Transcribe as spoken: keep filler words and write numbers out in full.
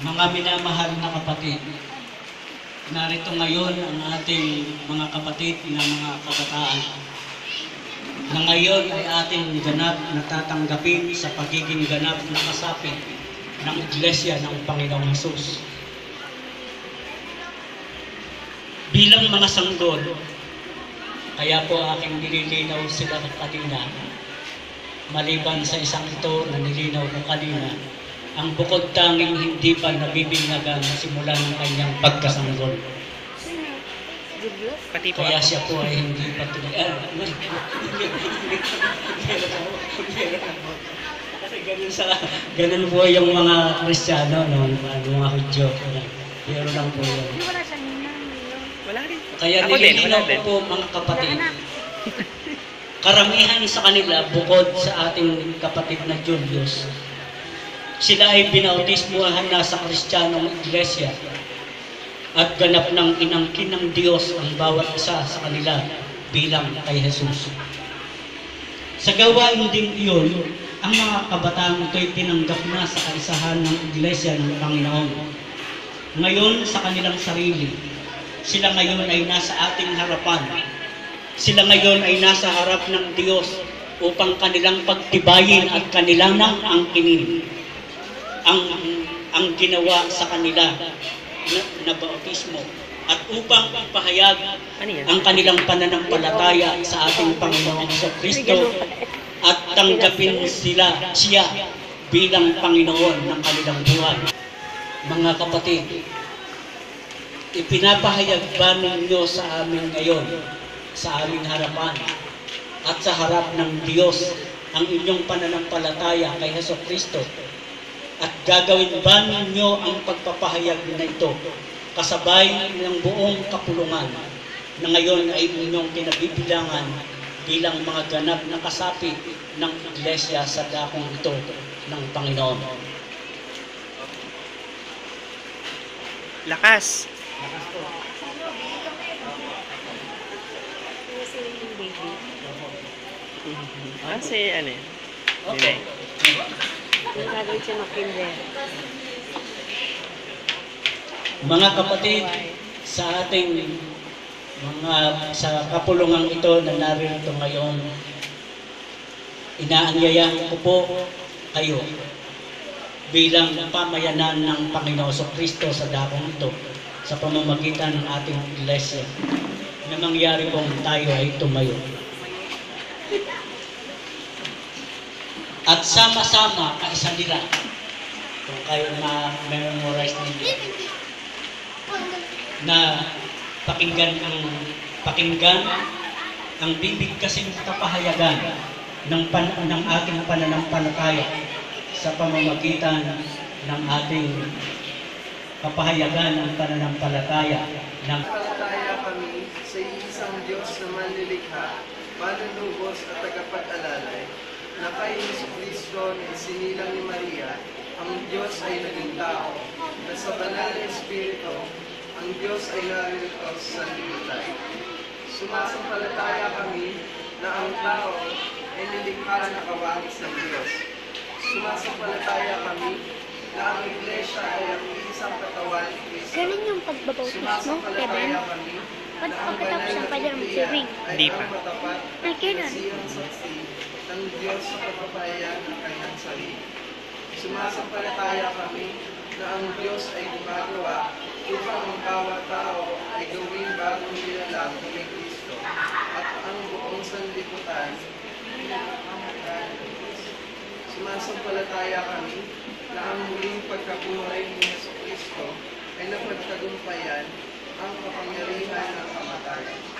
Mga minamahal na kapatid, narito ngayon ang ating mga kapatid na mga kabataan na ngayon ay ating ganap na tatanggapin sa pagiging ganap na kasapi ng Iglesia ng Panginoong Hesus. Bilang mga sanggol, kaya po aking nililinaw sila kanina, maliban sa isang ito na nilinaw ko kanina, ang bukod tanging hindi pa nabibinyagan simula ng kanyang pagkasanggol. Pati po Kaya ako. siya po ay hindi pa tuloy. Ah, Kasi ganun, sa, ganun po yung mga Kristiyano, no? Mga Hudyo. Pero lang po yun. Wala rin. Kaya Ako din, wala nililinaw ko din. po mga kapatid. Karamihan sa kanila, bukod sa ating kapatid na Julius, sila ay binautismuhan na sa Kristiyanong Iglesia at ganap ng inangkin ng Diyos ang bawat isa sa kanila bilang kay Jesus. Sa gawain din iyon, ang mga kabataan ito'y tinanggap na sa kaisahan ng Iglesia ng Panginoon. Ngayon sa kanilang sarili, sila ngayon ay nasa ating harapan. Sila ngayon ay nasa harap ng Diyos upang kanilang pagtibayin at kanilang nang angkinin ang ang ginawa sa kanila na, na bautismo at upang ipahayag Ano yan? ang kanilang pananampalataya sa ating Panginoong Kristo at tanggapin sila siya bilang Panginoon ng kanilang buhay. Mga kapatid, ipinapahayag ba ninyo sa amin ngayon, sa aming harapan at sa harap ng Diyos ang inyong pananampalataya kay Jesucristo? At gagawin ba ninyo ang pagpapahayag na ito kasabay ng buong kapulungan na ngayon ay inyong kinabibilangan bilang mga ganap na kasapi ng Iglesia sa dakong ito ng Panginoon? Lakas. Lakas po. Ah, si ano yun? Okay. Gagawin siya ng kinder. Mga kapatid, sa ating mga sa kapulungan ito na narito ngayon, inaanyayahan ko po kayo bilang pamayanan ng Panginoon Kristo sa dakong ito sa pamamagitan ng ating Iglesia na mangyari pong tayo ay tumayo. At sama-sama kaisa nila, kung kayo ma-memorize ninyo, na pakinggan ang pakinggan ang bibig kasing kapahayagan ng, pan, ng ating pananampalataya sa pamamagitan ng ating kapahayagan ng pananampalataya ng Palataya kami sa isang Diyos na manlilikha, manunubos at tagapag-alalay, na kay Jesucristo na isinilang ni Maria, ang Diyos ay naging tao, na sa banal na Espiritu, ang Diyos ay naririto sa libutan. Sumasampalataya kami na ang tao ay nilikha na kawangis ng Diyos. Sumasampalataya kami na ang Iglesia ay ang isang katawan ni Cristo. Ganun yung pagbabautis mo, Kevin? Sumasampalataya kami Ba't na ang pagkatapos banal ng na pwede Biblia mag-swimming? ay Hindi ang pa. matapat Ay, kailan? na siyang saksi ng Diyos sa pagpapahayag ng kanyang sarili. Sumasampalataya kami na ang Diyos ay gumagawa upang ang bawat tao ay gawing bagong nilalang kay Kristo at ang buong sanlibutan ay nakakamagal ng Diyos. Sumasampalataya kami na ang muling pagkabuhay ni Jesucristo ay napagtagumpayan ang kapangyarihan ng kamatayan.